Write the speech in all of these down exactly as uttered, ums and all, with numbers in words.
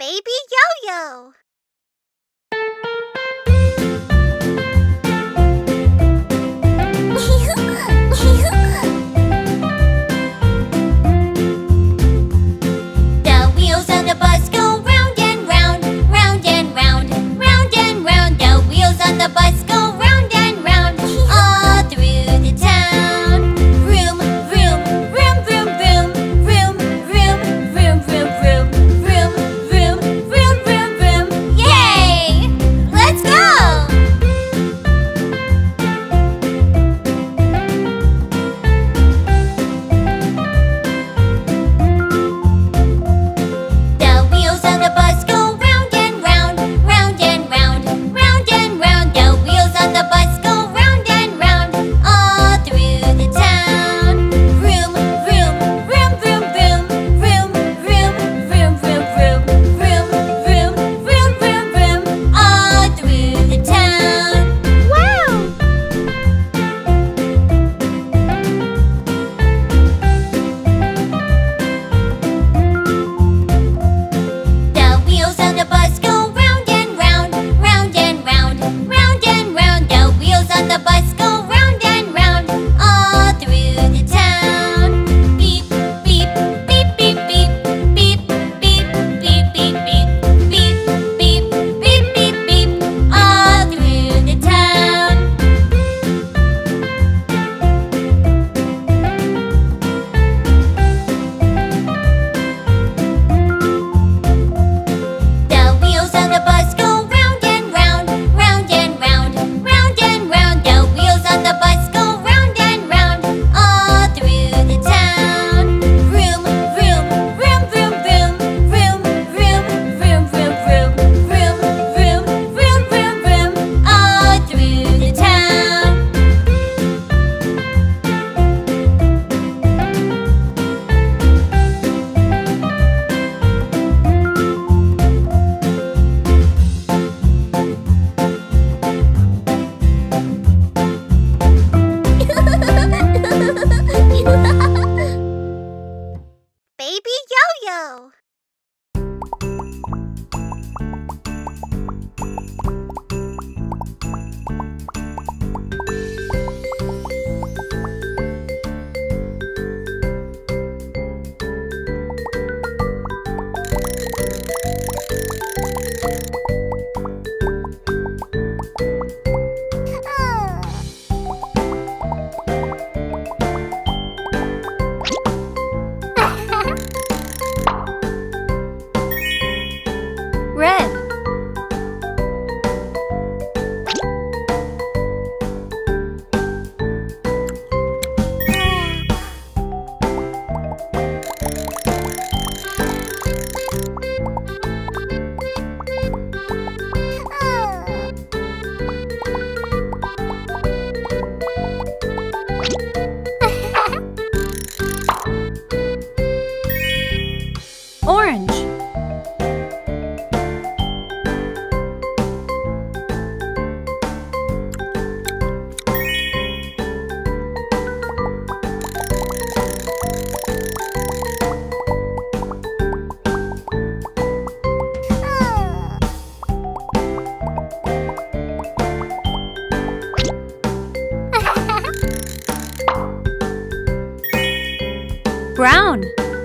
Baby Yo-Yo. The wheels on the bus go round and round, round and round, round and round. The wheels on the bus go round and round, all through the town. Vroom, vroom, vroom, vroom, vroom, vroom, vroom, vroom, vroom, vroom, vroom, vroom, vroom, vroom, vroom. Yay! Let's go! The wheels on the bus go round and round, round and round, round and round. The wheels on the bus go round and round, all through the town. Vroom, vroom, vroom, vroom, vroom, vroom, vroom, vroom, vroom, vroom, vroom, vroom, vroom, vroom, vroom, all through the town. Wow! The wheels on the bus go round and round, round and round, round and round. The wheels on the bus go round and round, all through the town. Beep, beep, beep, beep, beep, beep, beep, beep, beep, beep, beep, beep, beep, beep, beep, all through the town. The wheels on the bus go round and round, round and round, round and round. The wheels on the bus go round and round, all through the town. Vroom, vroom, vroom, vroom, vroom, vroom, vroom, vroom, vroom, vroom, vroom, vroom, vroom, vroom, vroom, all through the town. Baby Yo-Yo. Red. Orange. Brown.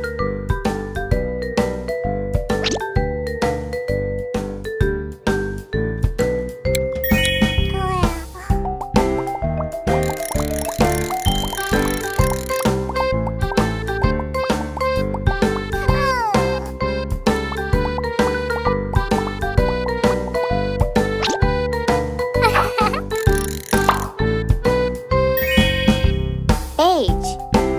Beige.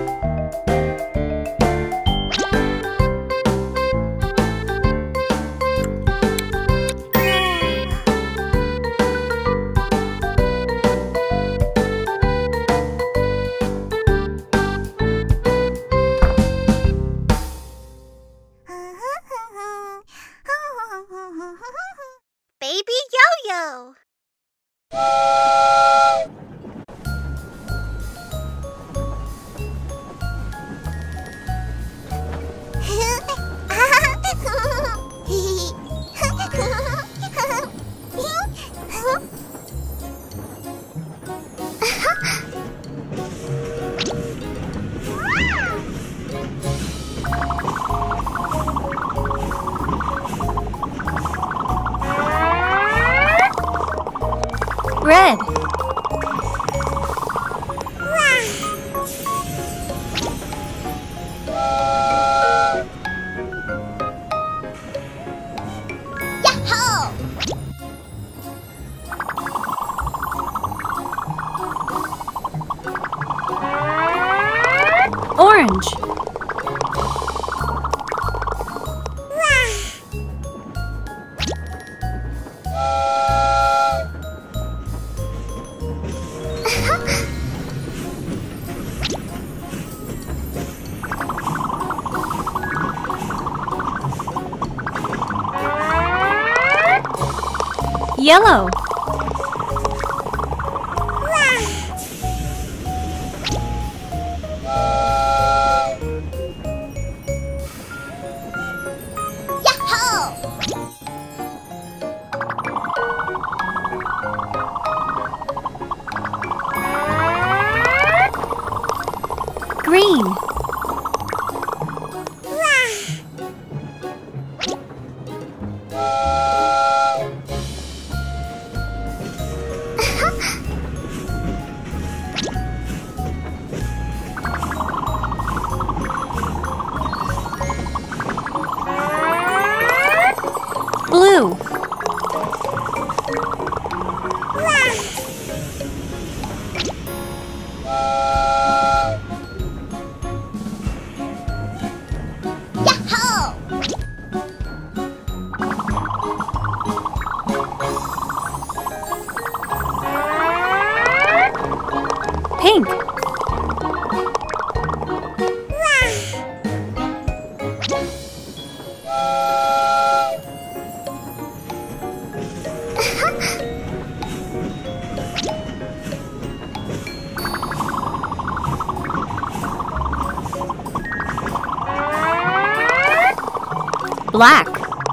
Baby Yo-Yo. Hehehe Red. Yahoo! Orange. Yellow. Yahoo! Green. Blue. Yahoo! Pink. Black.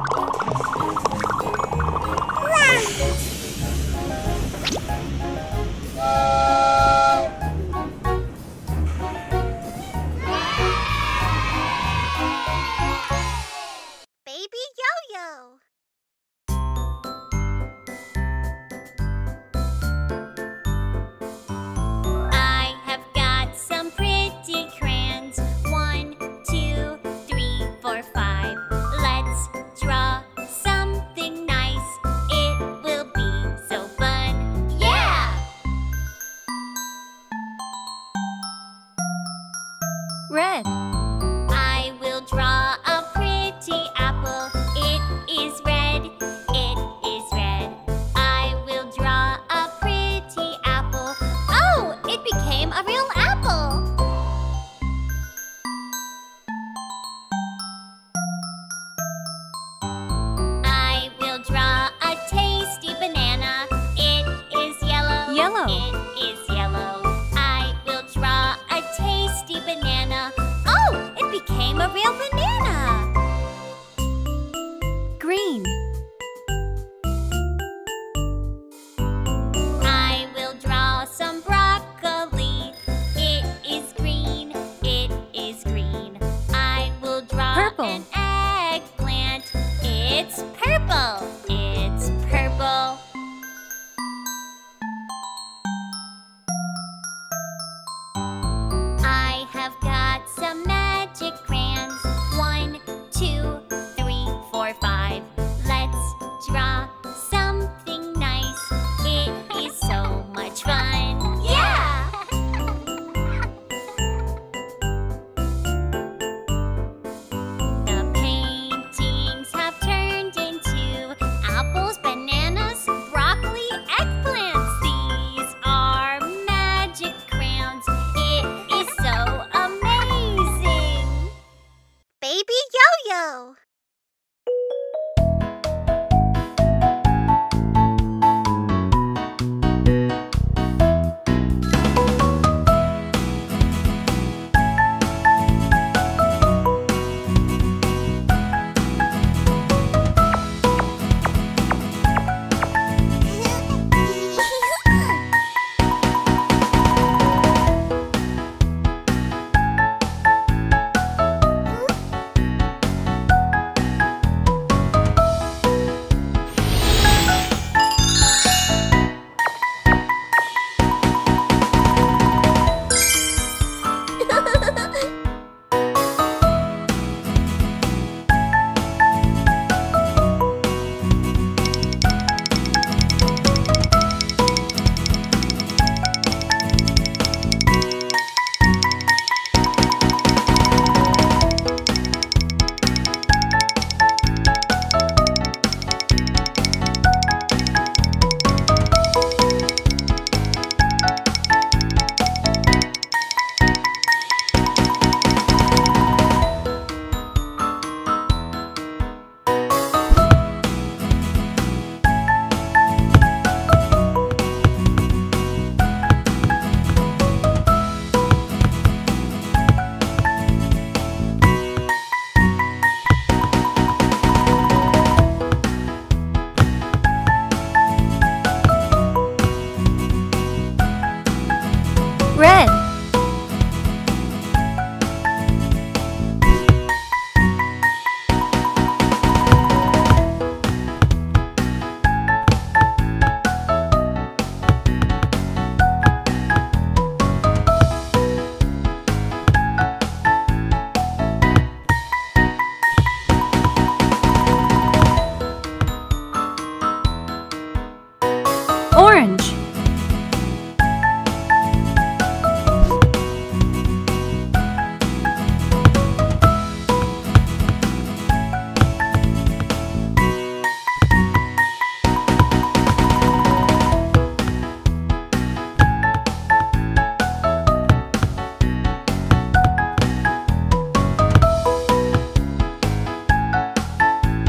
Baby Yo-Yo. I have got some pretty crayons. One, two, three, four, five. Let's draw something nice. It will be so fun. Yeah! Red. I will draw a pretty apple. It is red. It is red. I will draw a pretty apple. Oh, it became a real apple. I will draw a tasty banana. It is yellow. Yellow. It is yellow. I will draw a tasty banana. Oh, it became a real banana. Green. I will draw some broccoli. It is green. It is green. I will draw Purple. an eggplant. It's purple. It's purple. I have got some magic crayons. One, two, three, four, five. Let's draw something nice. It is so much fun. Yeah! The paintings have turned into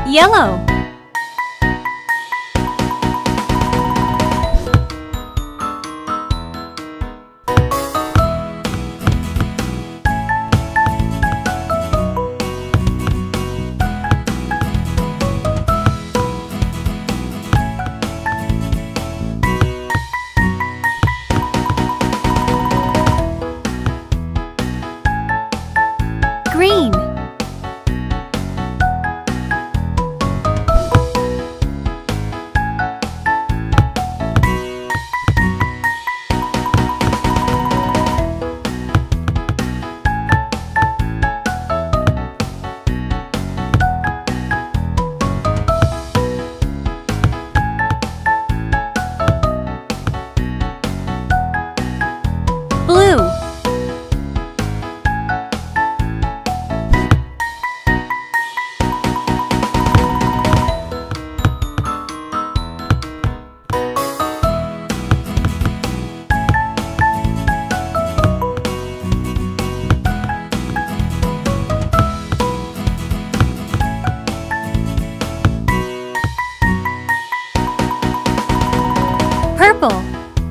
Yellow. Green. Blue. Purple.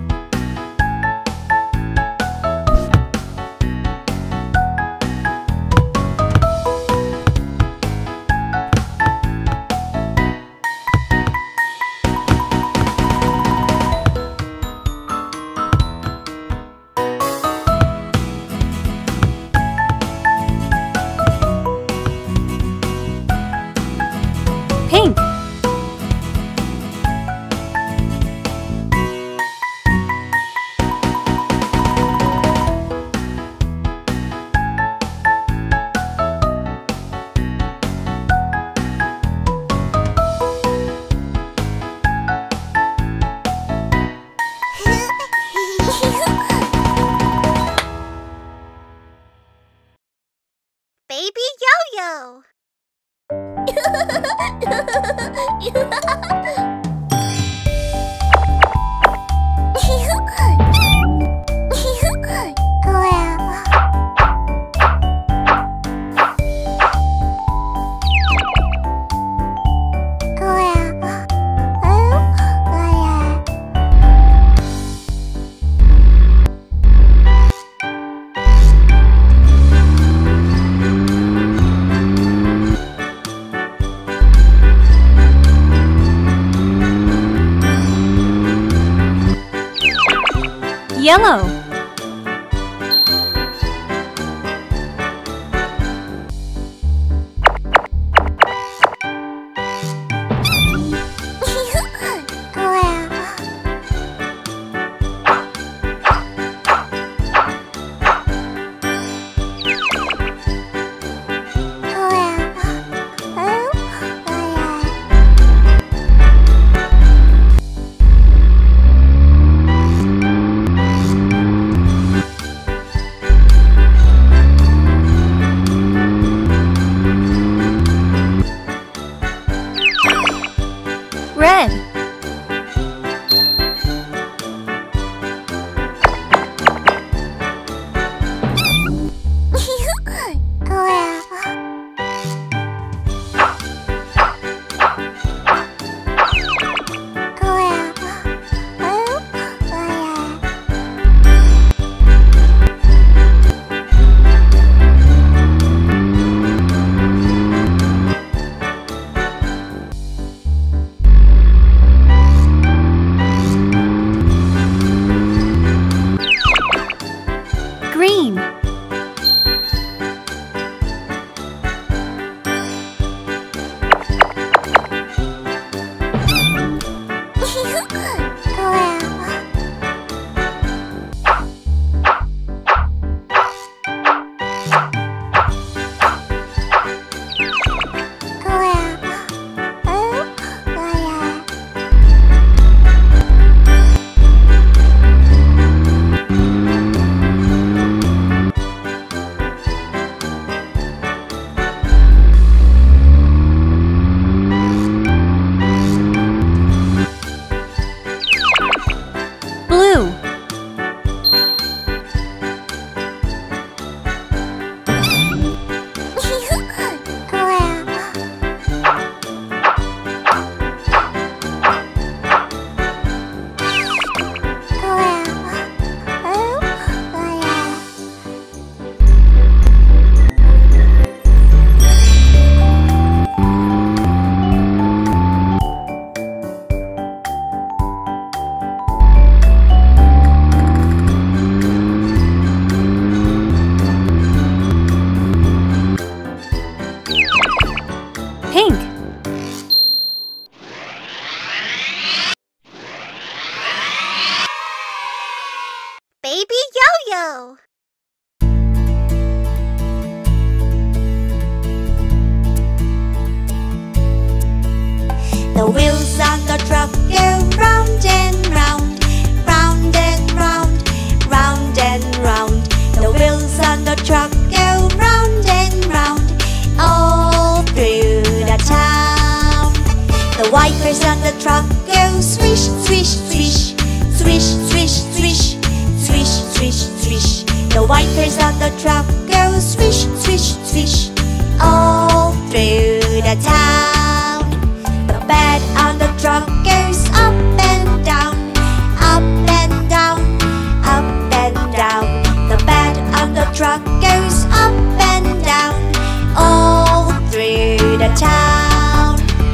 Pink. Baby Yo-Yo. Yellow. The wheels on the truck go round and round, round and round, round and round. The wheels on the truck go round and round, all through the town. The wipers on the truck go swish, swish, swish, swish, swish, swish, swish, swish, swish. The wipers on the truck go swish, swish, swish, all through the town. The bed on the truck goes up and down, up and down, up and down. The bed on the truck goes up and down, all through the town.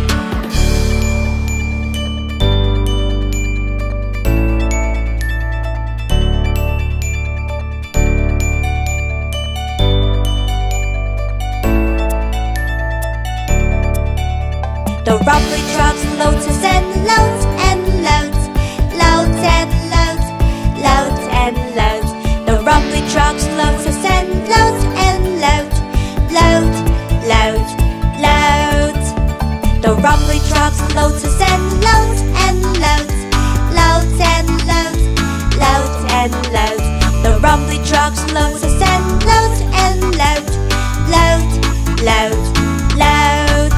The rumbly trucks loads us and loads and loads, loads and loads, loads and loads. The rumbly trucks loads us and loads and loads, loads, loads, loads. The rumbly trucks loads us and loads and loads, loads and loads, loads and loads. The rumbly trucks loads us and loads and loads, loads, loads, loads.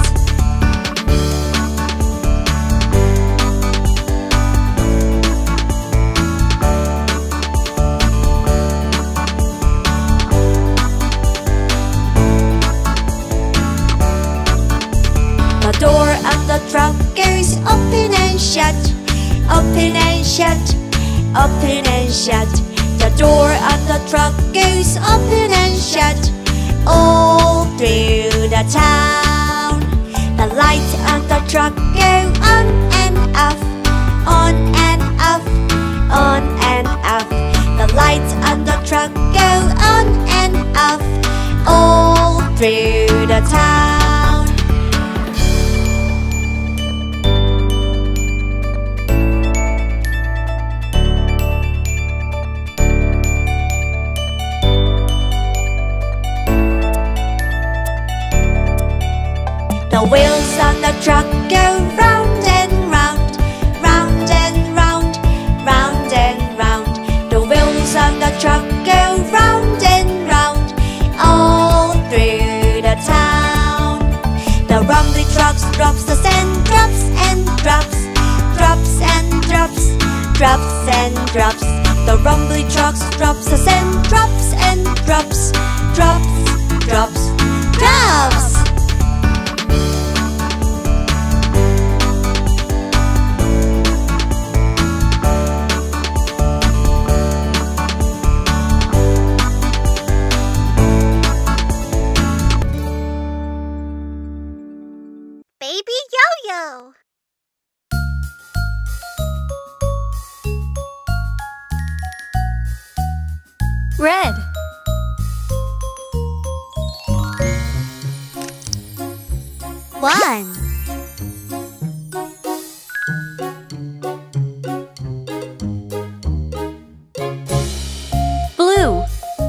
The door of the truck goes open and shut, open and shut, open and shut. The door of the truck goes open and shut, all through the town. The lights on the truck go on and off, on and off, on and off. The lights on the truck go on and off, all through the town. The wheels on the truck go round and round, round and round, round and round. The wheels on the truck go round and round, all through the town. The rumbly trucks drops the sand, drops and drops, drops and drops, drops and drops. The rumbly trucks drops the sand, drops and drops, drops, drops, drops. Baby Yo-Yo. Red. One. Blue.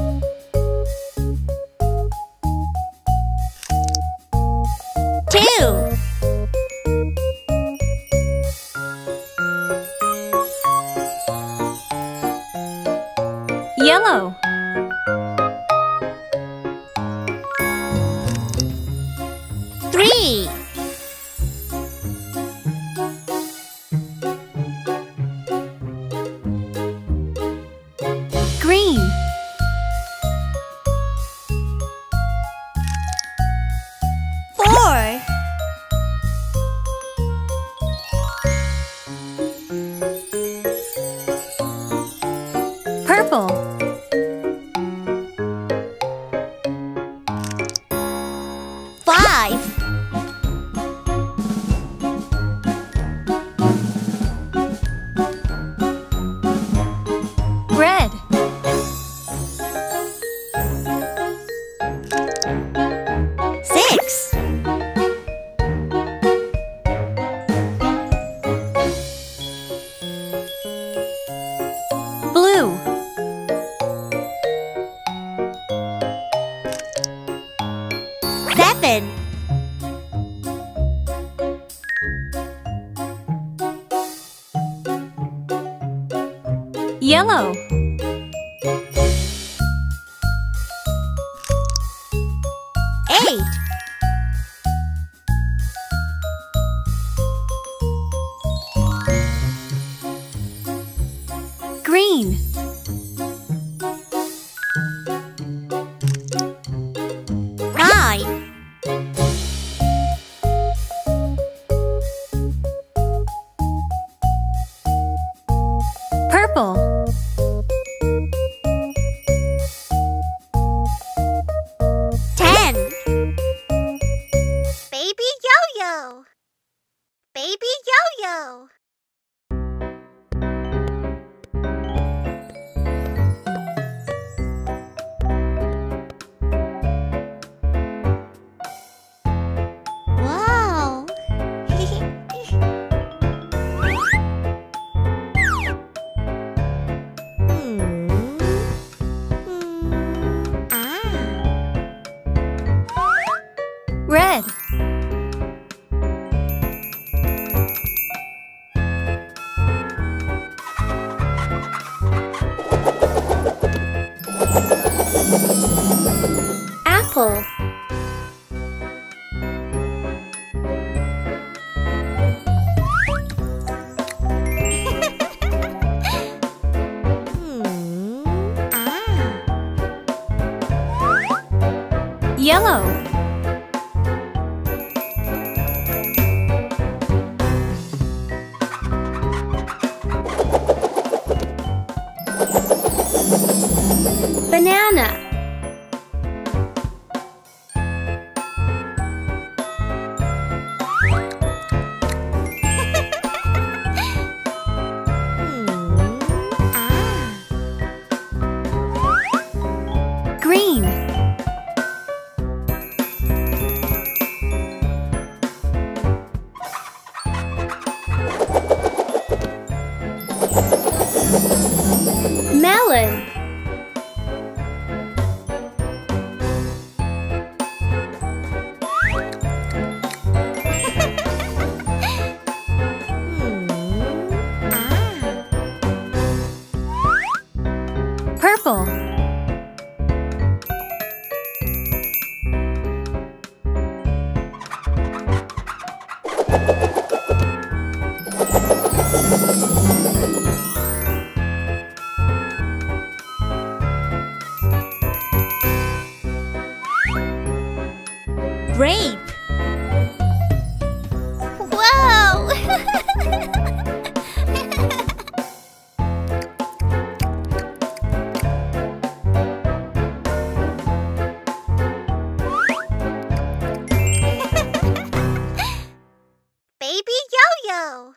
Two. Yellow. Three. Green. Four. Purple. Yellow. Eight. Green. Nine. Purple. Ten. Baby Yo-Yo. Baby Yo-Yo. Wow. Hmm. Hmm. Ah. Red. Apple. Hmm. Ah. Yellow. Banana. Hmm. Ah. Green. Melon. Hmm. Ah. Purple. Grape. Whoa! Baby Yo-Yo.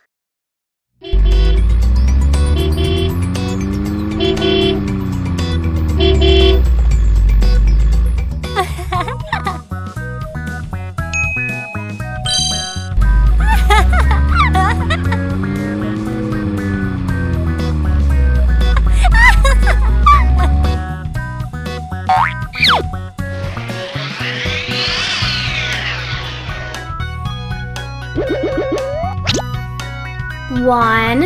One.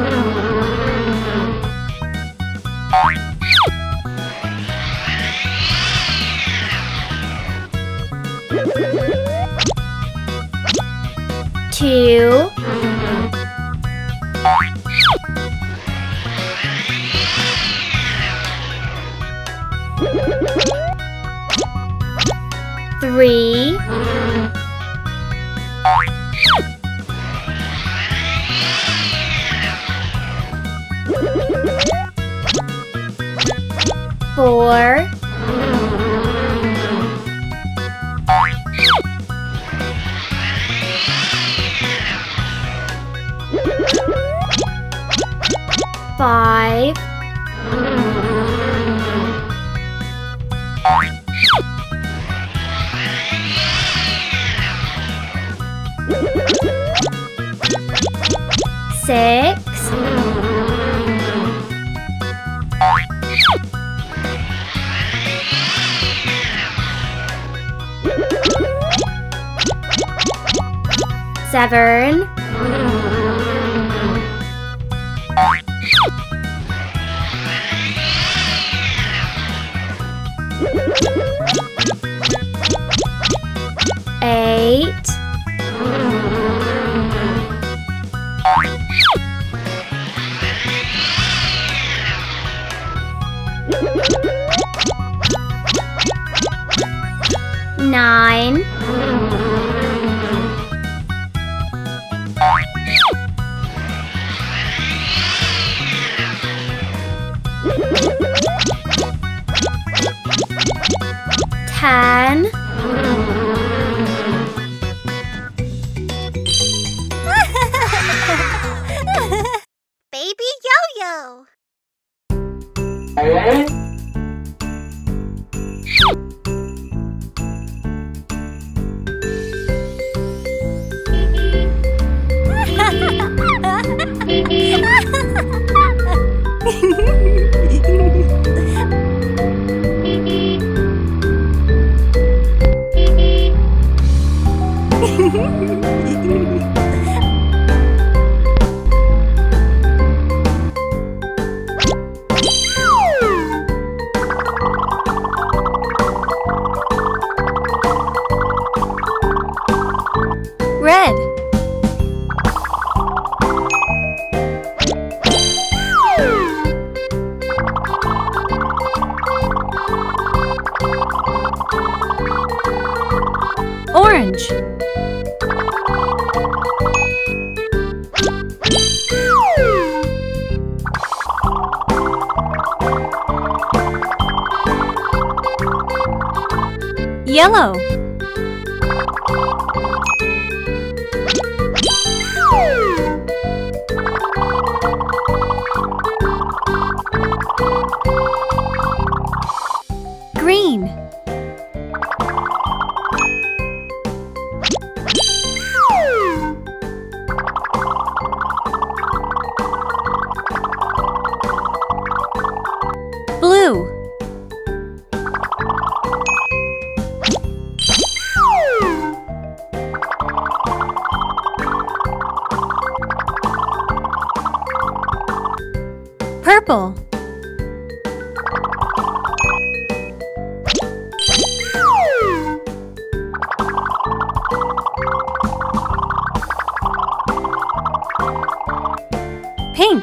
Two. Three. Four. Five. Six. Seven. Pan. Baby Yo-Yo. Red. Orange. Yellow. Green. Blue. Purple. Pink.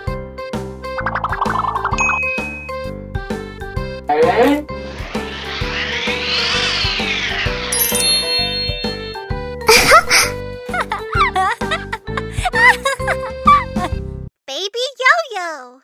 Baby Yo-Yo.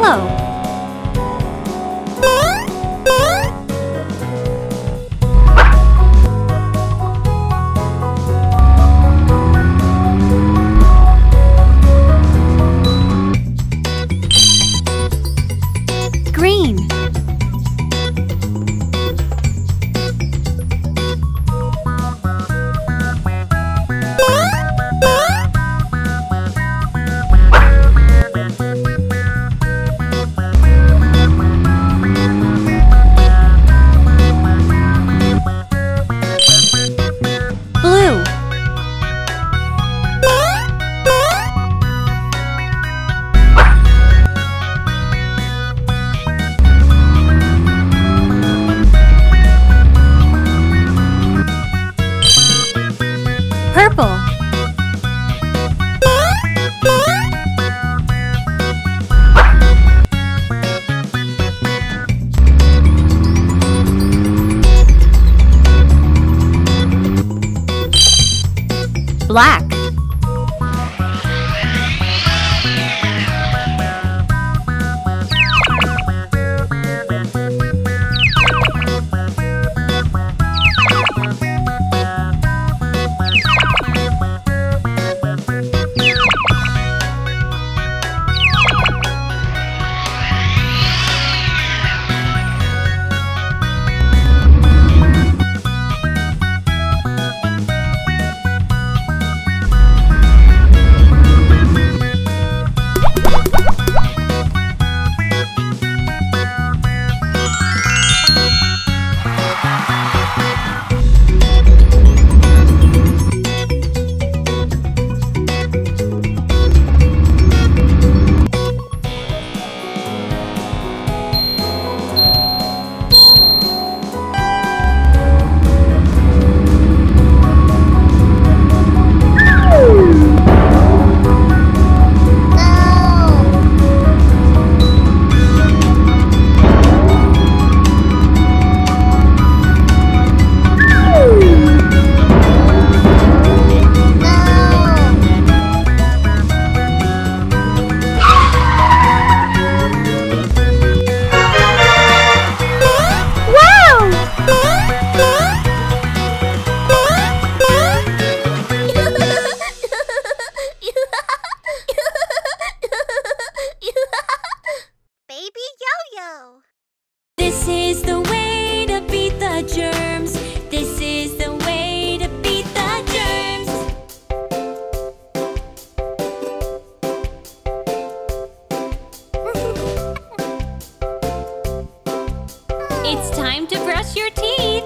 Yellow. Green. Blue. Purple. Black. Baby Yo-Yo. This is the way to beat the germs. This is the way to beat the germs. It's time to brush your teeth.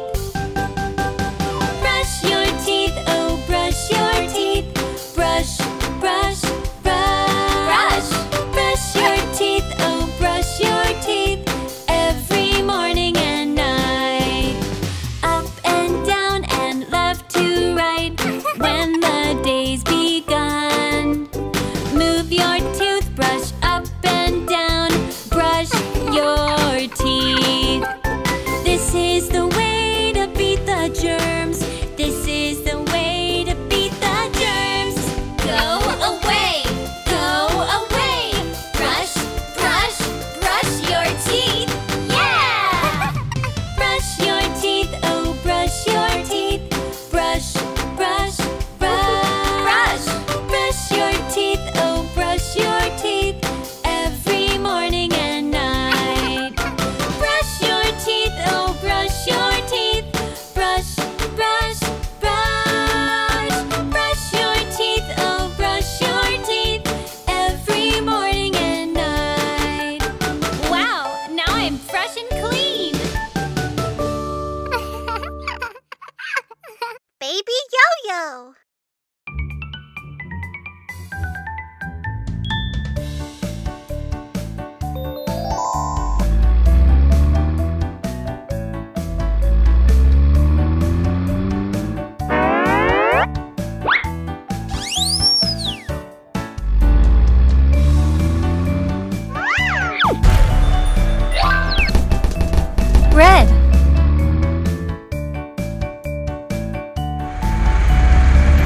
Brush your teeth, oh brush your teeth. Brush, brush, brush. Brush your teeth, oh brush your teeth. Every morning and night. Up and down and left to right. When the day's begun. Move your toothbrush up and down. Brush your teeth. This is the way to beat the germs. This is the way to beat the germs. Go away, go away. Brush, brush, brush your teeth. Yeah! Brush your teeth, oh brush your teeth. Brush, brush, brush. Brush your teeth, oh brush your teeth. Every morning and night. Brush your teeth, oh brush your teeth. Brush, brush, brush. Brush your teeth, oh brush your teeth. Every morning and night. Wow, now I'm fresh and clean. Baby Yo-Yo. Red.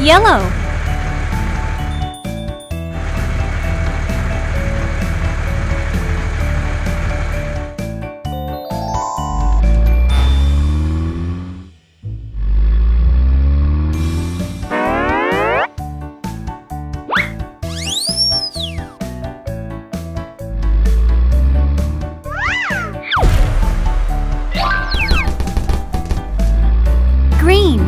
Yellow. Green.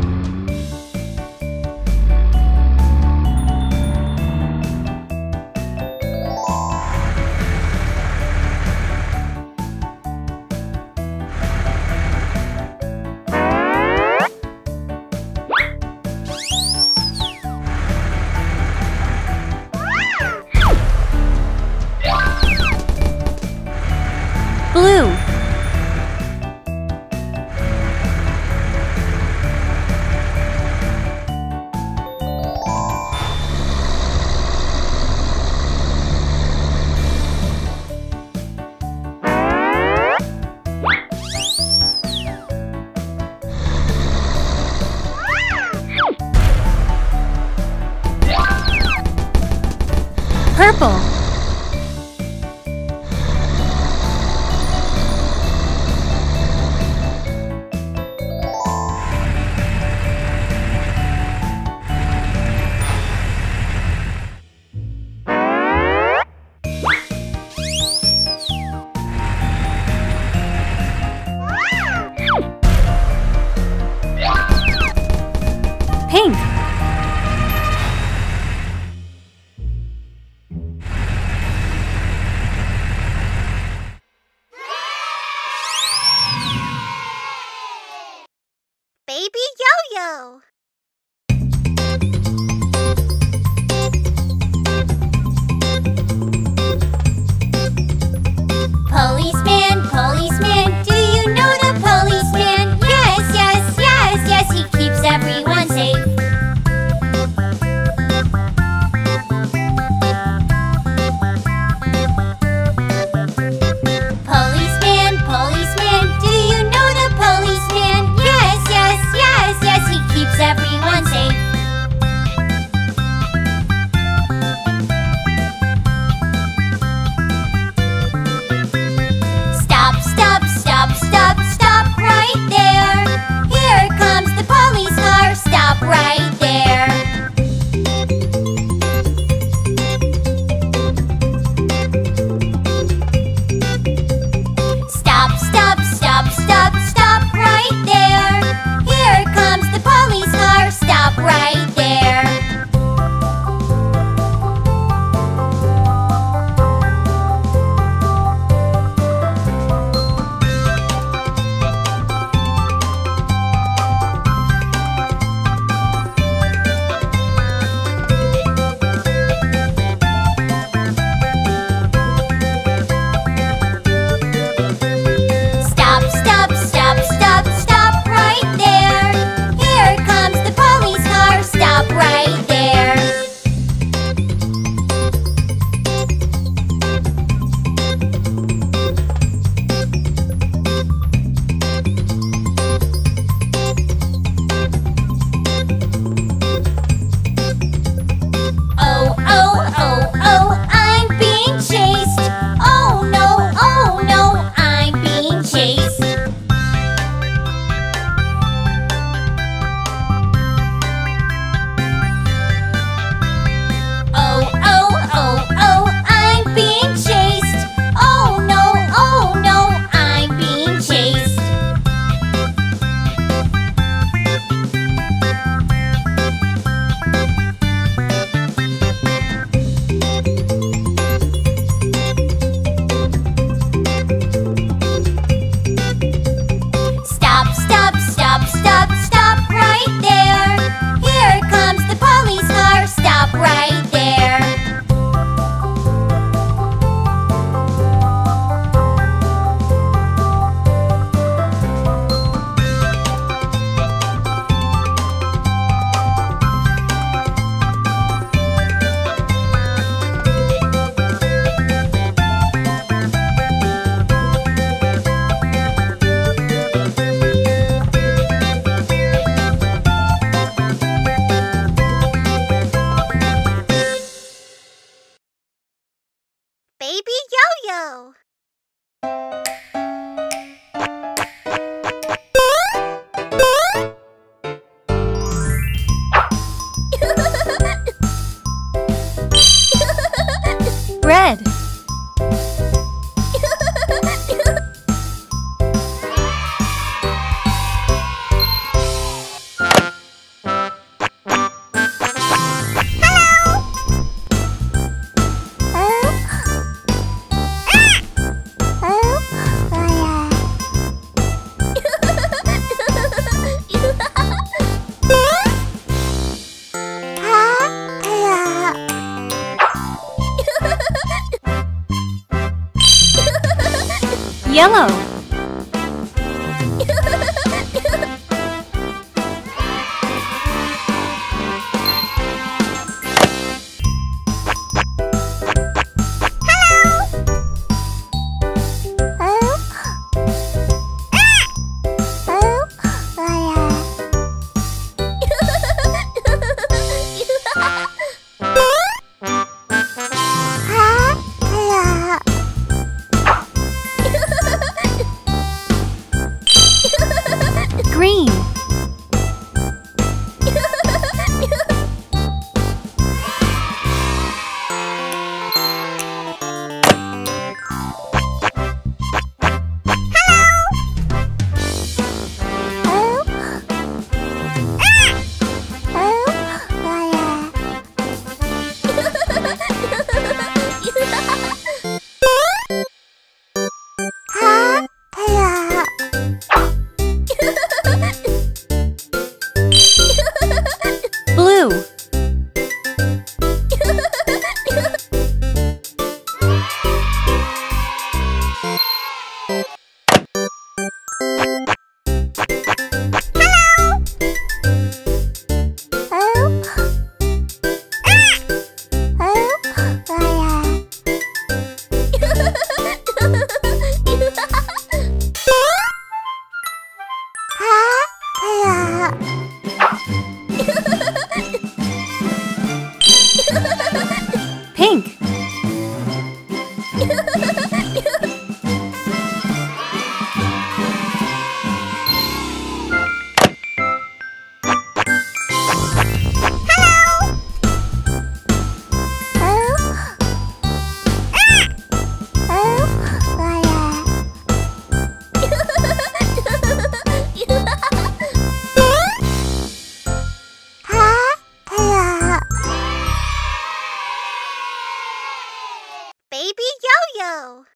Blue. Purple. Pink. Baby Yo-Yo. Policeman, policeman, do you know the policeman? Yes, yes, yes, yes, he keeps everyone safe. Policeman, policeman, do you know the policeman? Yes, yes, yes, yes, he keeps everyone safe. Stop, stop, stop, stop, stop right there. Here comes the police car. Stop right there. Stop, stop, stop, stop, stop right there. Here comes the police car. Stop right there. Stop, stop, stop, stop, stop right there. Here comes the police car. Stop right there. Oh, oh, oh, oh, I'm being chased. Oh no, oh no, I'm Yellow. Green. Blue. Pink. Baby Yo-Yo.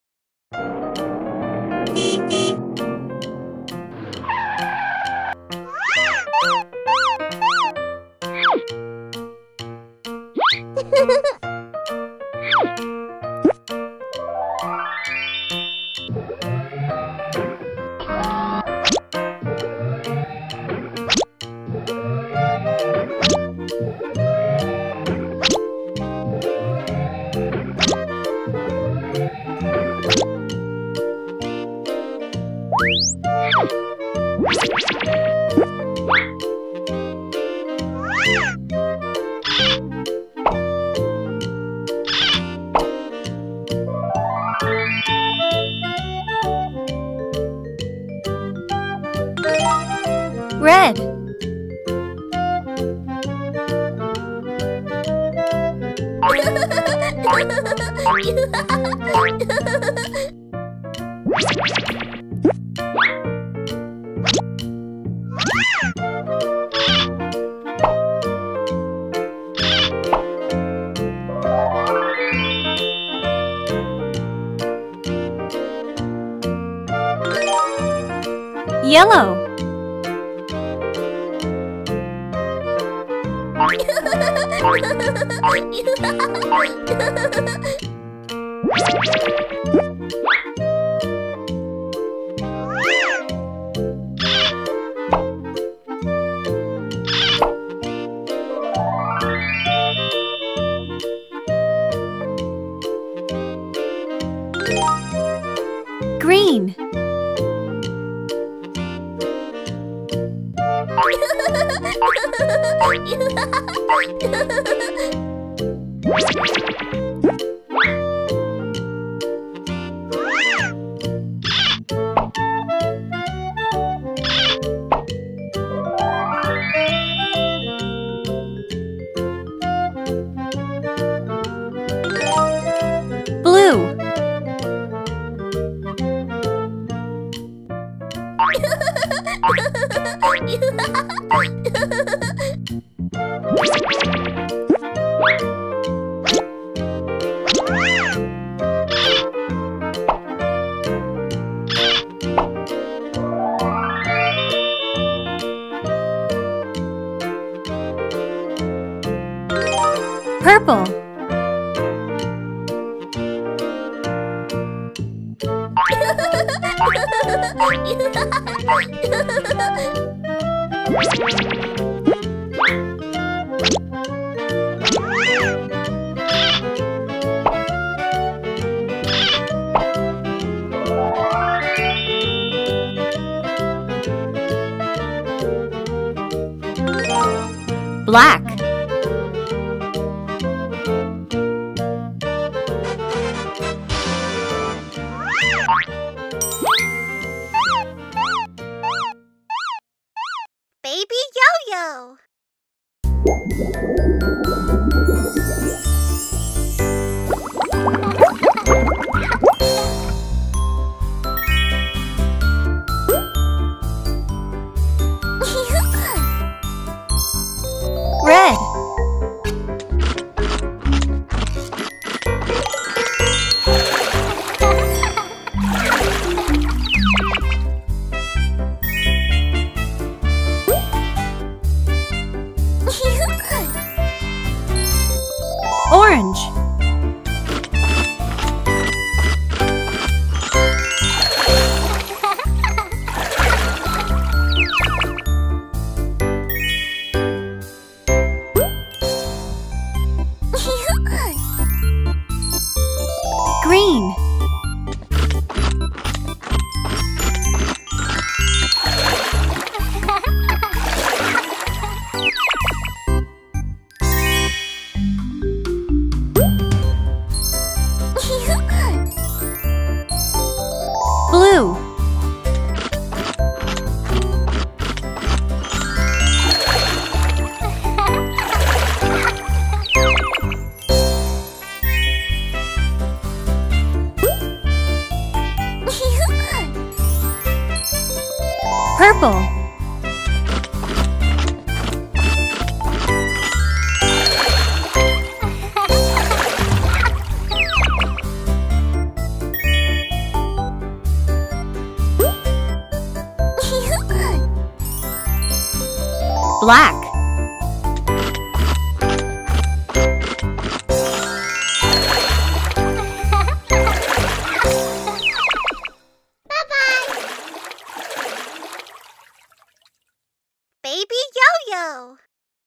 Red. Yellow. Green. Blue. Purple. Black. Baby Yo-Yo. Red. Orange. Green. Blue. Purple. Black. Baby Yo-Yo.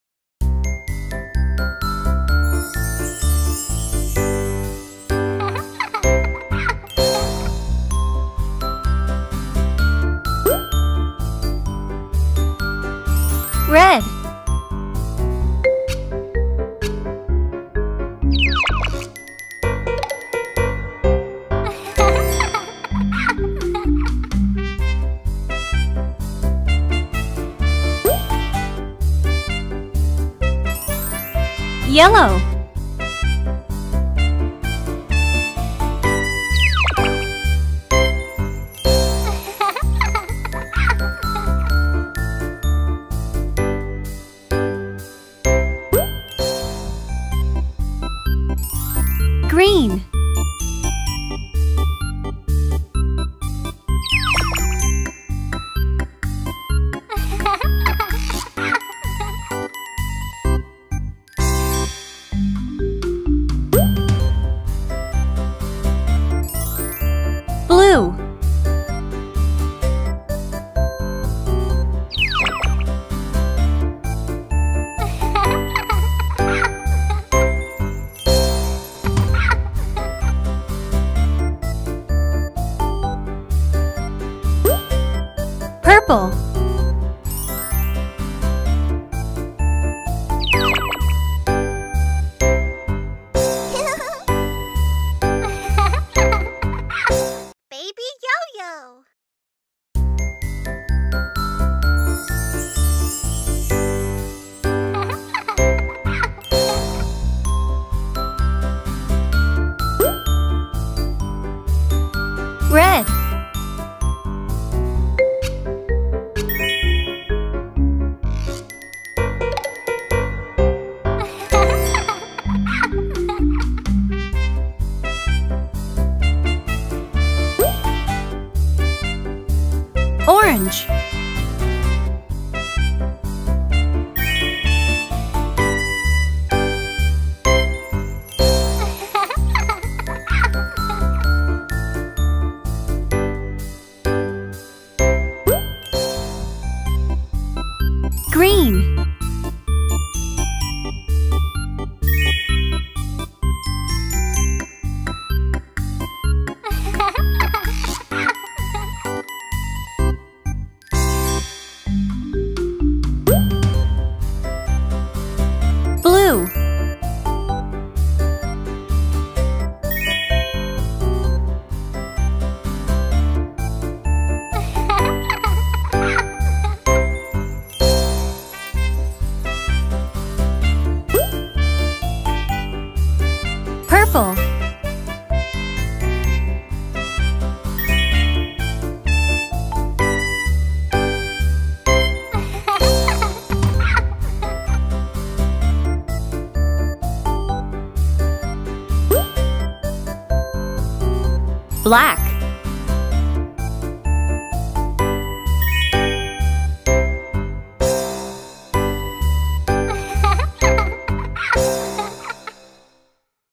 Red. Yellow. Green. Blue. Purple. Baby Yo-Yo. Red. Orange. Green. Blue. Purple. Black.